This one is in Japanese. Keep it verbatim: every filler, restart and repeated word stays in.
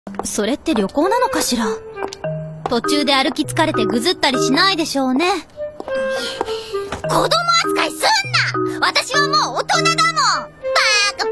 それって旅行なのかしら。途中で歩き疲れてぐずったりしないでしょうね。 子供扱いすんな！私はもう大人だもん！バーカ